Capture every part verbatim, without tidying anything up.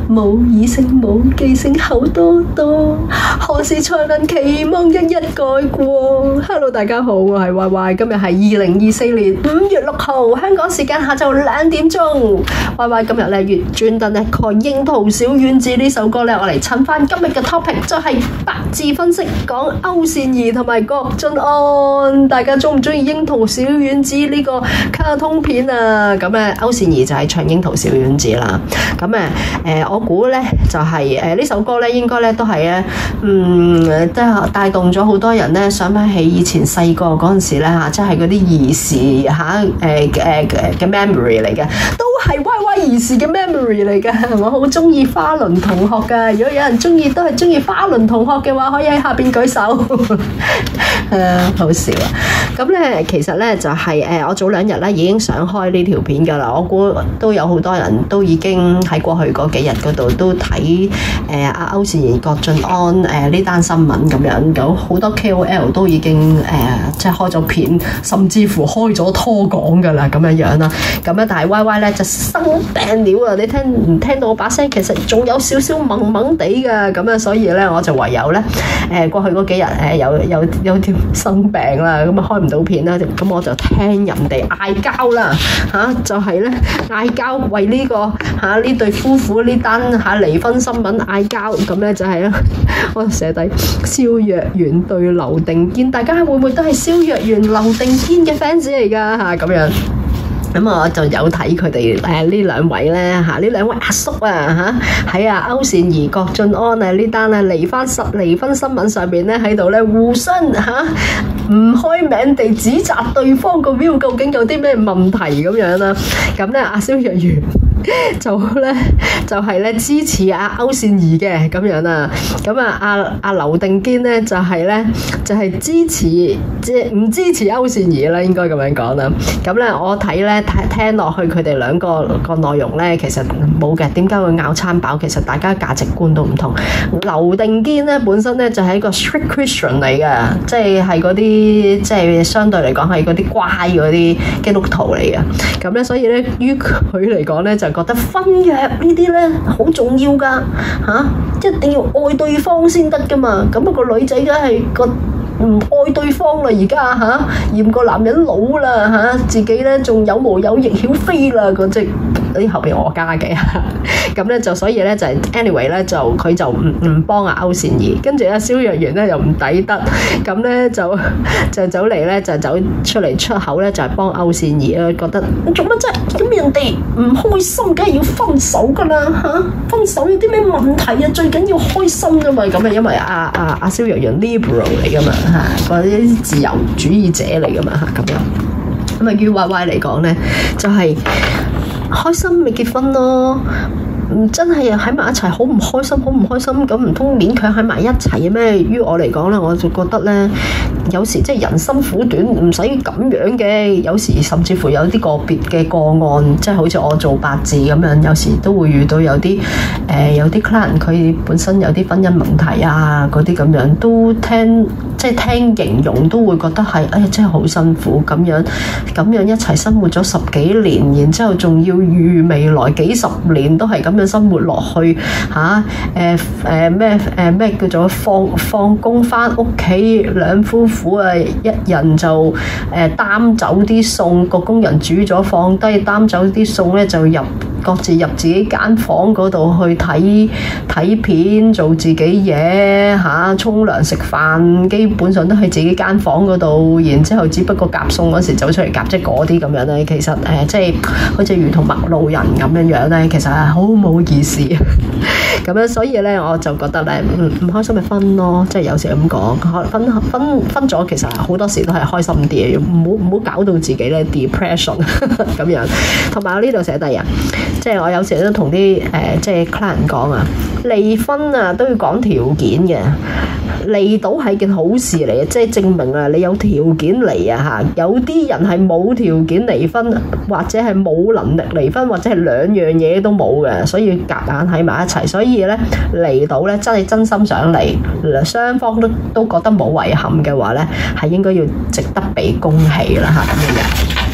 冇異性冇記性好多多，何時才能期望一一改過 ？Hello， 大家好，我係 Y Y， 今日係二零二四年五月六號，香港時間下晝兩點鐘。Y Y 今日咧，越專登咧，講《櫻桃小丸子》呢首歌咧，我嚟襯翻今日嘅 topic， 就係八字分析，講歐善儀同埋郭晉安。大家中唔中意《櫻桃小丸子》呢個卡通片啊？咁咧，歐善儀就係唱《櫻桃小丸子》啦。咁誒誒，我估咧就係誒呢首歌咧，應該咧都係咧，嗯，即係帶動咗好多人咧，想翻起以前細個嗰陣時咧嚇，即係嗰啲兒時嚇誒誒嘅 memory 嚟嘅，都係 Y Y 兒時嘅 memory 嚟嘅。我好中意花輪同學㗎，如果有人中意都係中意花輪同學嘅話，可以喺下邊舉手。誒、呃，好笑啊！咁咧，其實咧就係、是、誒，我早兩日咧已經想開呢條片㗎啦。我估都有好多人都已經喺過去嗰幾日嗰度都睇誒阿歐善儀、郭晉安誒呢單新聞咁樣，有好多 K O L 都已經誒、呃、即係開咗片，甚至乎開咗拖講㗎啦，咁樣樣啦。咁咧，但係 Y Y 咧就生病了啊！你聽唔聽到我把聲？其實仲有少少懵懵地㗎，咁啊，所以咧我就唯有咧誒、呃、過去嗰幾日誒有有有條生病啦，咁啊開唔到片啦，咁我就聽人哋嗌交啦嚇，就係咧嗌交為呢、這個嚇呢、啊、對夫婦呢單嚇離婚新聞嗌交，咁咧就係咧我寫低蕭若元對劉定堅，大家會唔會都係蕭若元、劉定堅嘅 fans 嚟㗎嚇咁樣？咁我就有睇佢哋誒呢兩位咧嚇，呢兩位阿叔啊嚇，喺啊歐善儀、郭晉安啊呢單啊離婚實離婚新聞上邊咧喺度咧互相嚇唔開名地指責對方個 view 究竟有啲咩問題咁樣啦。咁咧阿蕭若元就咧就係咧支持阿歐善儀嘅咁樣啊。咁啊阿阿劉定堅咧就係咧就係支持即係唔支持歐善儀啦，應該咁樣講啦。咁咧我睇咧。聽落去佢哋兩個個內容咧，其實冇嘅。點解會拗餐飽？其實大家價值觀都唔同。劉定堅咧本身咧就係一個 strict Christian 嚟嘅，即係係嗰啲即係相對嚟講係嗰啲乖嗰啲基督徒嚟嘅。咁咧所以咧於佢嚟講咧就覺得婚約呢啲咧好重要㗎嚇、啊，一定要愛對方先得㗎嘛。咁、那、啊個女仔梗係個。唔愛對方啦，而家嚇嫌個男人老啦嚇，自己咧仲有毛有翼曉飛啦，嗰隻啲後邊我加嘅，咁咧就所以咧就係 anyway 咧就佢就唔唔幫阿歐善儀，跟住阿蕭若元咧又唔抵得，咁咧就就走嚟咧就走出嚟出口咧就係幫歐善儀啊，覺得做乜啫？咁人哋唔開心，梗係要分手噶啦嚇，分手有啲咩問題啊？最緊要開心噶嘛，咁啊因為阿阿阿蕭若元 liberal 嚟噶嘛。嚇，嗰啲自由主義者嚟噶嘛嚇，咁樣咁啊，於 Y Y 嚟講咧，就係、是、開心咪結婚咯。真係喺埋一齊好唔開心，好唔開心，咁唔通勉強喺埋一齊咩？於我嚟講咧，我就覺得咧，有時即係人生苦短，唔使咁樣嘅。有時甚至乎有啲個別嘅個案，即係好似我做八字咁樣，有時都會遇到有啲誒、呃、有啲 client 佢本身有啲婚姻問題啊，嗰啲咁樣都聽即係聽形容都會覺得係哎呀真係好辛苦咁樣，咁樣一齊生活咗十幾年，然之後仲要預未來幾十年都係咁樣生活落去嚇，誒誒咩誒咩叫做放放工翻屋企，兩夫婦啊一人就誒、呃、擔走啲餸，個工人煮咗放低，擔走啲餸咧就入各自入自己間房嗰度去睇睇片，做自己嘢嚇，沖涼食飯，基本上都喺自己間房嗰度，然之後只不過夾餸嗰時走出嚟夾，即係嗰啲咁樣咧。其實誒、呃、即係好似如同陌路人咁樣樣咧，其實係好冇意思咁樣，所以咧我就覺得咧唔唔開心咪分咯，即係有時咁講分分分咗，其實好多時都係開心啲，唔好唔好搞到自己咧 depression 咁樣。同埋我呢度寫低啊，即係我有時都同啲誒即係 client 講啊，離婚啊都要講條件嘅，離到係件好事嚟嘅，即係證明啊你有條件離啊嚇。有啲人係冇條件離婚，或者係冇能力離婚，或者係兩樣嘢都冇嘅，所以夾硬喺埋一齊。所以咧離到咧真係真心想離，雙方都都覺得冇遺憾嘅話咧，係應該要值得俾恭喜啦嚇咁樣。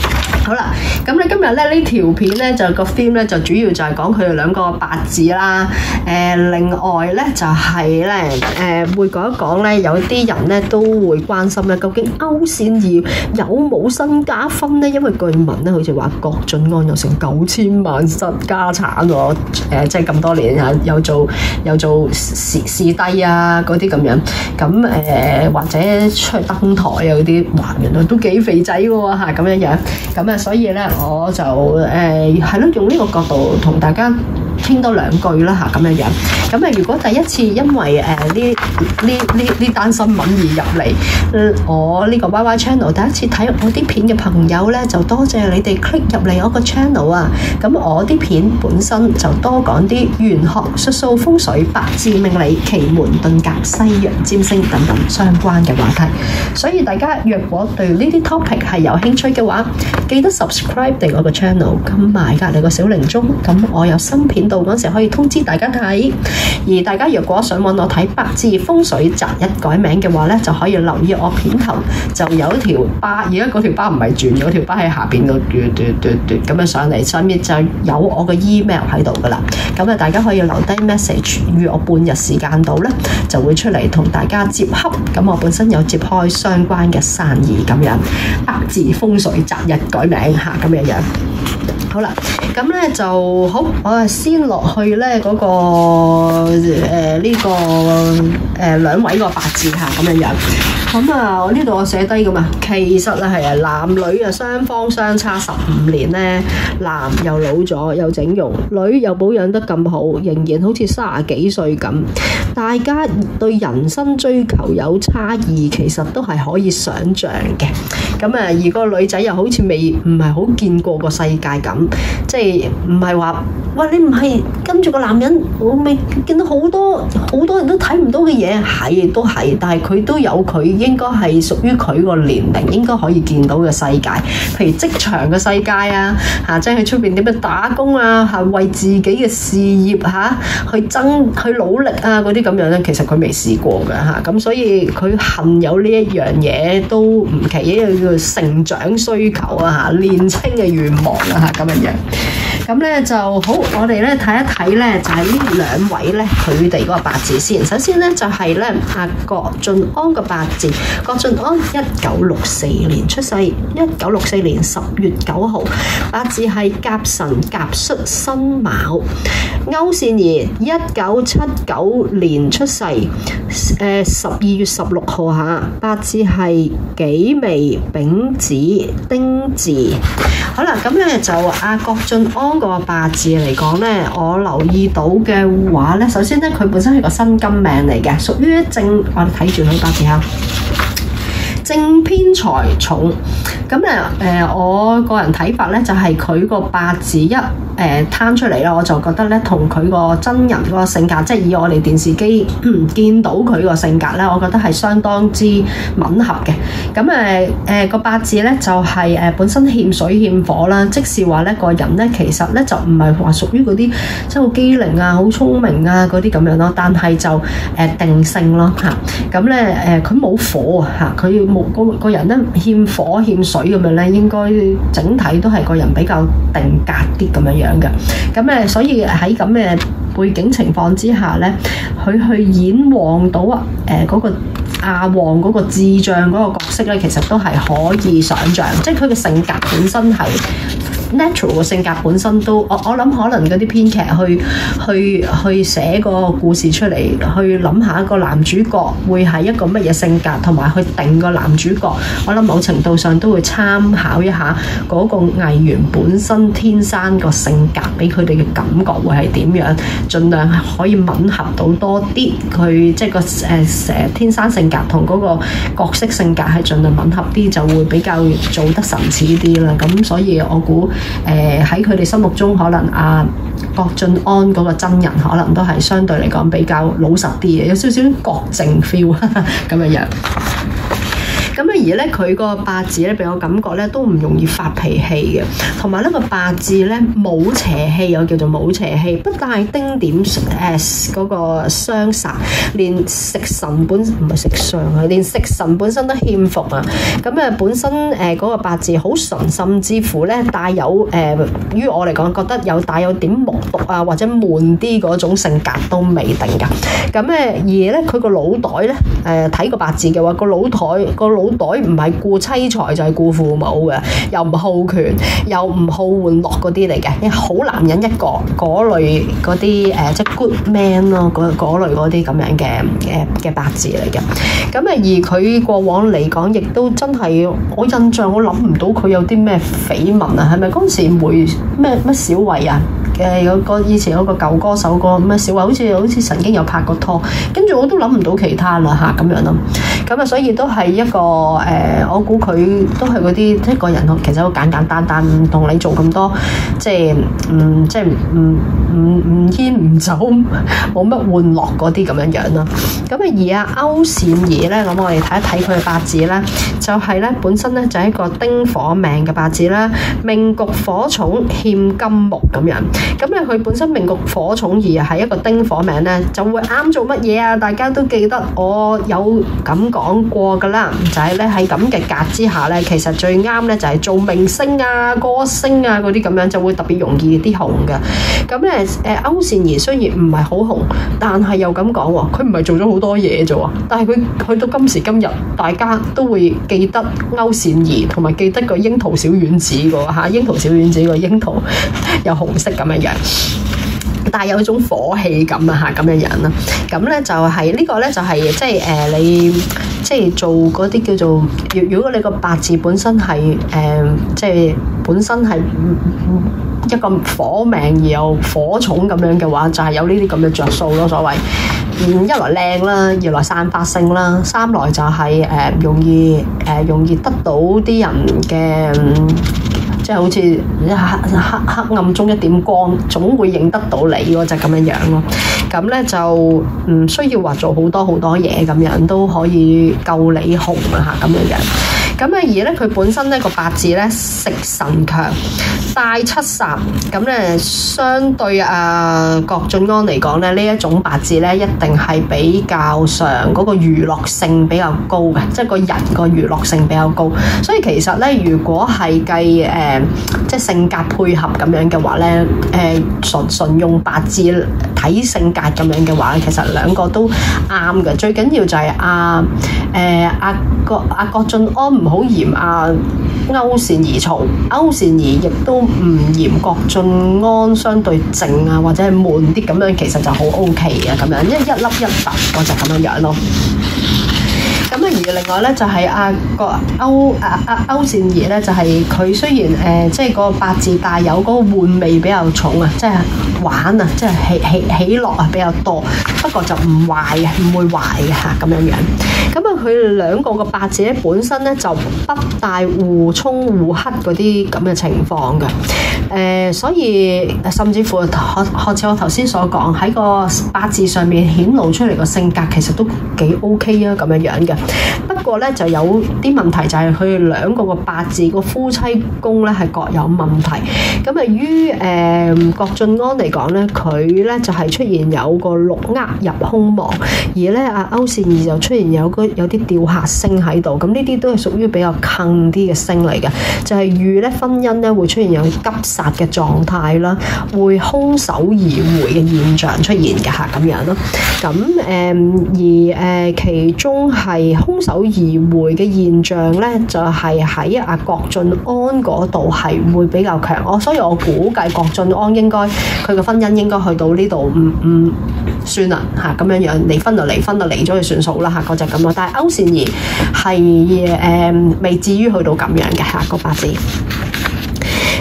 好啦，咁你今日咧呢條片咧就個 theme 咧就主要就係講佢哋兩個八字啦。誒、呃，另外咧就係咧誒會講一講咧，有啲人咧都會關心咧，究竟歐善儀有冇身家分咧？因為據聞咧，好似話郭晉安有成九千萬身家產喎。誒、呃，即係咁多年啊，有做有做視視帝啊嗰啲咁樣。咁誒、呃、或者出去登台啊嗰啲，哇，原來都幾肥仔嘅喎嚇，咁樣樣。咁啊，所以咧我就誒係咯，用呢個角度同大家傾多兩句啦嚇，咁樣樣。咁啊，如果第一次因為誒呢呢呢呢單新聞而入嚟我呢個 Y Y Channel 第一次睇我啲片嘅朋友咧，就多謝你哋 click 入嚟我個 channel 啊。咁我啲片本身就多講啲玄學、術數、風水、八字命理、奇門遁甲、西洋占星等等相關嘅話題。所以大家若果對呢啲 topic 係有興趣嘅話，記得 subscribe 定我個 channel， 撳埋隔離個小鈴鐘，咁我有新片到嗰時可以通知大家睇。而大家若果想揾我睇八字風水擇日改名嘅話咧，就可以留意我片頭就有一條巴，而家嗰條巴唔係轉，嗰條巴喺下邊個嘟嘟嘟嘟咁樣上嚟，上面就有我個 email 喺度噶啦。咁啊，大家可以留低 message 預我半日時間到咧，就會出嚟同大家接洽。咁我本身有接開相關嘅生意咁樣，八字風水擇日改名嚇咁樣樣。好啦，咁咧就好，我係先落去咧嗰、那個誒呢、呃這個誒、呃、兩位個八字嚇咁樣樣。咁啊，我呢度我寫低㗎嘛，其實咧係啊，男女啊雙方相差十五年咧，男又老咗又整容，女又保養得咁好，仍然好似三十幾歲咁。大家對人生追求有差異，其實都係可以想像嘅。咁啊，而個女仔又好似未唔係好見過個世界咁，即係唔係話喂，你唔係跟住個男人，我未見到好多好多人都睇唔到嘅嘢，係都係，但係佢都有佢應該係屬於佢個年齡應該可以見到嘅世界，譬如職場嘅世界啊，嚇，即係喺出邊點樣打工啊，嚇，為自己嘅事業嚇去爭去努力啊嗰啲咁樣咧，其實佢未試過嘅嚇，咁所以佢恨有呢一樣嘢都唔奇，因為叫成長需求啊嚇，年青嘅願望啊嚇咁樣樣。咁咧就好，我哋咧睇一睇咧，就係呢兩位咧佢哋嗰個八字先。首先咧就係咧阿郭晉安個八字，郭晉安一九六四年出世，一九六四年十月九號，八字係甲辰甲戌辛卯。歐善儀一九七九年出世，誒十二月十六號嚇，八字係己未丙子丁巳。好啦，咁咧就阿郭晉安個八字嚟講咧，我留意到嘅話咧，首先咧佢本身係個辛金命嚟嘅，屬於正，我哋睇住佢八字嚇，正偏財重。咁咧誒，我個人睇法咧就係佢個八字一誒攤出嚟啦，我就覺得咧同佢個真人個性格，即係以我哋電視機、嗯、見到佢個性格咧，我覺得係相當之吻合嘅。咁誒誒個八字咧就係、是、誒本身欠水欠火啦，即是話咧個人咧其實咧就唔係話屬於嗰啲即係好機靈啊、好聰明啊嗰啲咁樣咯，但係就誒、呃、定性咯嚇。咁咧誒佢冇火啊嚇，佢冇個個人咧欠火欠水。水咁樣咧，應該整體都係個人比較定格啲咁樣樣嘅。咁誒，所以喺咁嘅背景情況之下咧，佢去演旺到啊誒嗰個亞旺嗰個智障嗰個角色咧，其實都係可以想像，即係佢嘅性格本身係 natural 嘅性格本身都，我我諗可能嗰啲編劇去去去寫個故事出嚟，去諗下一個男主角會係一個乜嘢性格，同埋去定個男主角，我諗某程度上都會參考一下嗰個藝員本身天生個性格，俾佢哋嘅感覺會係點樣，盡量可以吻合到多啲佢即係個誒誒天生性格同嗰個角色性格係盡量吻合啲，就會比較做得神似啲啦。咁所以我估誒喺佢哋心目中，可能阿郭晉安嗰個真人可能都係相對嚟講比較老實啲嘅，有少少郭靖 feel 咁樣樣。 咁啊而咧佢個八字咧俾我感覺咧都唔容易發脾氣嘅，同埋呢個八字咧冇邪氣，又叫做冇邪氣，不帶丁點誒嗰個相煞，連食神本唔係食相啊，連食神本身都欠服啊。咁啊本身誒嗰個八字好純，甚至乎咧帶有誒於我嚟講覺得有帶有點木獨啊或者悶啲嗰種性格都未定㗎。咁誒而咧佢個腦袋咧誒睇個八字嘅話，個腦袋個腦袋唔係顧妻財就係顧父母嘅，又唔好權又唔好玩樂嗰啲嚟嘅，好男人一個嗰類嗰啲誒即係 good man 咯，嗰嗰類嗰啲咁樣嘅嘅嘅八字嚟嘅。咁啊而佢過往嚟講亦都真係我印象我諗唔到佢有啲咩緋聞啊，係咪嗰陣時梅咩咩小慧啊？誒有個以前有個舊歌手個咩小慧，好似好似曾經有拍過拖，跟住我都諗唔到其他啦嚇咁樣咯。咁啊，所以都係一個誒、呃，我估佢都係嗰啲一個人，其實好簡簡單單，唔同你做咁多，即係嗯，即係唔唔唔煙唔酒，冇乜玩樂嗰啲咁樣樣啦。咁啊，而阿歐善儀咧，咁我哋睇一睇佢嘅八字咧，就係、是、咧本身咧就係一個丁火命嘅八字啦，命局火重欠金木咁樣。咁咧佢本身命局火重而係一個丁火命咧，就會啱做乜嘢啊？大家都記得我有咁講過噶啦，就係咧喺咁嘅格之下咧，其實最啱咧就係做明星啊、歌星啊嗰啲咁樣，就會特別容易啲紅嘅。咁咧誒歐善儀雖然唔係好紅，但係又咁講喎，佢唔係做咗好多嘢啫喎，但係佢去到今時今日，大家都會記得歐善儀，同埋記得個櫻桃小丸子個嚇，櫻桃小丸子個櫻桃有紅色咁樣樣，但係有一種火氣感啊嚇咁樣樣啦。咁咧就係、是、呢個咧就係即係誒你即係做嗰啲叫做，如果你個八字本身係誒即係本身係一個火命而又火重咁樣嘅話，就係、是、有呢啲咁嘅着數咯，所謂。嗯，一來靚啦，二來散發性啦，三來就係、是、誒、呃、容易誒、呃、容易得到啲人嘅。嗯即係好似黑黑黑暗中一點光，總會認得到你嗰隻咁樣樣咯。咁咧就唔需要話做好多好多嘢咁樣，都可以夠你紅啊嚇咁樣樣。咁啊而咧佢本身咧個八字咧食神強，帶七煞，咁咧相對啊郭晉安嚟講咧，呢一種八字咧一定係比較上嗰個娛樂性比較高嘅，即係個人個娛樂性比較高。所以其實咧，如果係計誒、呃、即係性格配合咁樣嘅話咧，誒純純用八字睇性格咁樣嘅話，其實兩個都啱嘅。最緊要就係阿誒阿郭阿郭晉安唔好嫌阿歐善儀嘈，歐善儀亦都唔嫌郭晉安相對靜啊，或者係悶啲咁樣，其實就好 O K 嘅咁樣，一一粒一突我就咁樣樣咯。咁啊，而另外咧就係阿個歐阿阿歐善儀咧，就係佢雖然誒、呃、即係個八字帶有嗰個玩味比較重啊，即係玩啊，即係喜喜喜樂啊比較多，不過就唔壞嘅，唔會壞嘅嚇咁樣樣。咁啊，佢哋兩個個八字咧本身咧就不帶互沖互克嗰啲咁嘅情況嘅，誒、呃，所以甚至乎學似我頭先所講，喺個八字上面顯露出嚟個性格其實都幾 OK 啊咁樣樣嘅。不過咧就有啲問題，就係佢哋兩個個八字個夫妻宮咧係各有問題。咁啊於誒郭晉安嚟講咧，佢咧就係、是、出現有個六厄入空亡，而咧阿歐善儀就出現有個有啲吊客星喺度。咁呢啲都係屬於比較坑啲嘅星嚟嘅，就係預咧婚姻咧會出現有急煞嘅狀態啦，會空手而回嘅現象出現嘅嚇咁樣咯。咁誒、呃、而誒、呃、其中係空手而回嘅現象咧，就係喺阿郭晉安嗰度係會比較強。我所以我估計郭晉安應該佢嘅婚姻應該去到呢度唔唔算啦嚇咁樣樣，離婚就離婚就離咗佢算數啦嚇嗰隻咁咯。但係歐善儀係誒未至於去到咁樣嘅嚇個八字。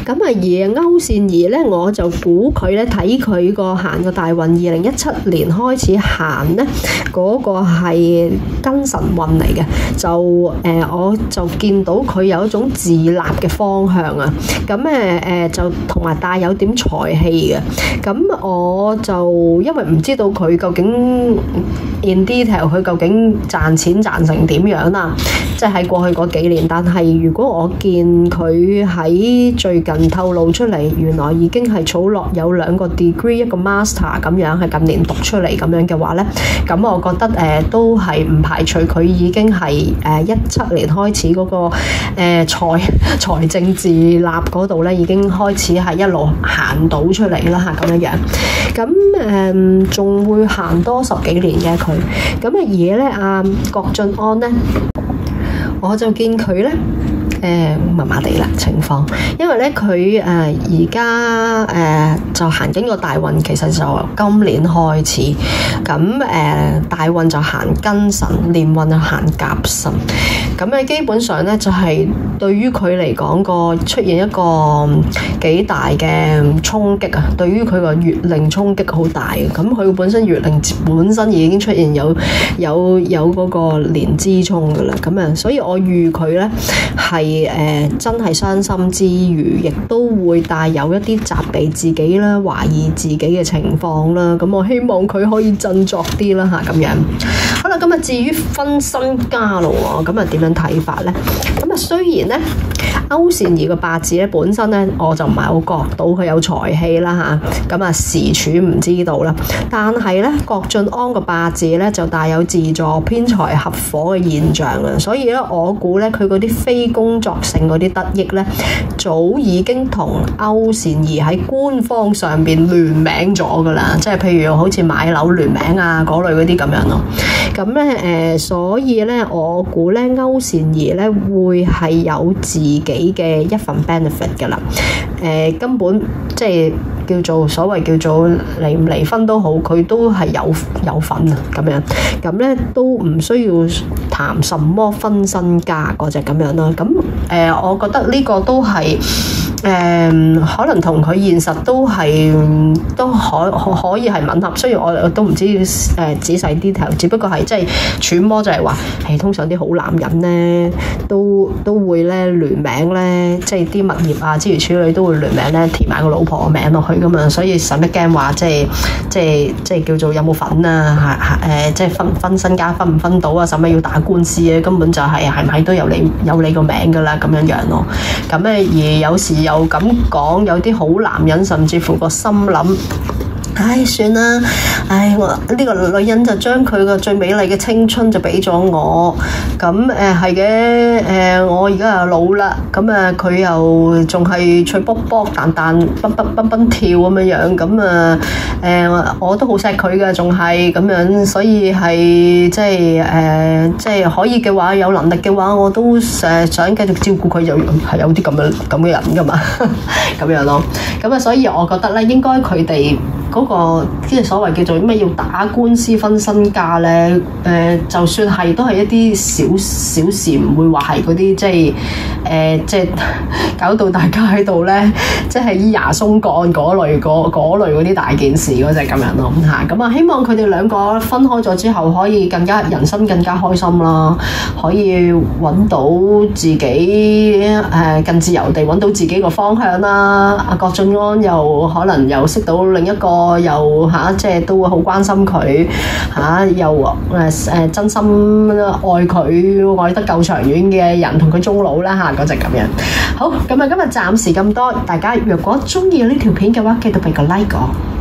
咁啊，而歐善儀咧，我就估佢咧睇佢個行個大運，二零一七年開始行咧，嗰、那個係庚辰運嚟嘅，就誒、呃、我就見到佢有一種自立嘅方向啊，咁誒誒就同埋帶有點財氣嘅，咁我就因為唔知道佢究竟 in detail 佢究竟賺錢賺成點樣啦，即係喺過去嗰幾年，但係如果我見佢喺最近透露出嚟，原來已經係儲落有兩個 degree 一個 master 咁樣，係近年讀出嚟咁樣嘅話呢，咁我覺得誒、呃、都係唔排除佢已經係誒一七年開始嗰、那個誒、呃、財財政自立嗰度呢，已經開始係一路行到出嚟啦嚇咁樣樣，咁誒仲會行多十幾年嘅佢，咁嘅嘢呢，阿郭晉安呢，我就見佢呢。誒麻麻地啦情況，因為咧佢誒而家誒就行緊個大運，其實就今年開始，咁誒、呃、大運就行庚申，年運就行甲申，咁咧基本上咧就係、是、對於佢嚟講個出現一個幾大嘅衝擊啊，對於佢個月令衝擊好大嘅，咁佢本身月令本身已經出現有有有嗰個年之衝噶啦，咁啊，所以我預佢咧係。誒、呃、真係傷心之餘，亦都會帶有一啲責備自己啦、懷疑自己嘅情況啦。咁我希望佢可以振作啲啦嚇，咁樣。好啦，咁啊至於分身家咯喎，咁啊點樣睇法呢？咁啊雖然呢，歐善儀個八字咧本身咧我就唔係好覺到佢有財氣啦嚇，咁啊時處唔知道啦。但係咧郭晉安個八字咧就帶有自助偏財合夥嘅現象啊，所以咧我估咧佢嗰啲非工作性嗰啲得益咧，早已經同歐善儀喺官方上邊聯名咗噶啦，即係譬如好似買樓聯名啊嗰類嗰啲咁樣咯。咁咧誒，所以咧我估咧歐善儀咧會係有自己嘅一份 benefit 噶啦。誒、呃、根本即係叫做所謂叫做離唔離婚都好，佢都係有有份啊咁樣。咁咧都唔需要談什麼分身家嗰隻咁樣咯。咁誒、呃，我覺得呢個都係。誒、嗯、可能同佢現實都係都可可可以係吻合，雖然我我都唔知誒、呃、仔細 detail， 只不過係即係揣摩就係話，係通常啲好男人咧都都會咧聯名咧，即係啲物業啊諸如此類都會聯名咧填埋個老婆嘅名落去噶嘛，所以使乜驚話即係即係即係叫做有冇份啊？係係誒即係分分身家分唔分到啊？使乜要打官司啊？根本就係係咪都有你有你個名噶啦咁樣樣咯。咁咧而有時又咁講，有啲好男人甚至乎個心諗，唉算啦，唉我呢、這個女人就將佢個最美麗嘅青春就俾咗我，咁誒係嘅，誒、呃、我而家又老啦，咁誒佢又仲係脆卜卜彈彈蹦蹦蹦蹦跳咁樣樣，咁啊誒我都好錫佢嘅，仲係咁樣，所以係即係誒、呃、即係可以嘅話，有能力嘅話，我都誒想繼續照顧佢，有係有啲咁樣咁嘅人噶嘛，咁樣咯，咁啊所以我覺得咧，應該佢哋。嗰、那個即係所謂叫做咩要打官司分身家咧，誒、呃、就算係都係一啲小小事，唔會話係嗰啲即係誒、呃、即係搞到大家喺度咧，即係咿牙鬆幹嗰類嗰嗰類嗰啲大件事嗰隻咁樣咯嚇。咁啊，希望佢哋兩個分開咗之後，可以更加人生更加開心啦，可以揾到自己誒、呃、更自由地揾到自己個方向啦。阿郭晉安又可能又識到另一個。又嚇、啊，即係都會好關心佢嚇、啊，又誒誒、呃、真心愛佢，愛得夠長遠嘅人同佢終老啦嚇，嗰隻咁樣。好，咁啊，今日暫時咁多，大家若果中意呢條片嘅話，記得俾個 like 我。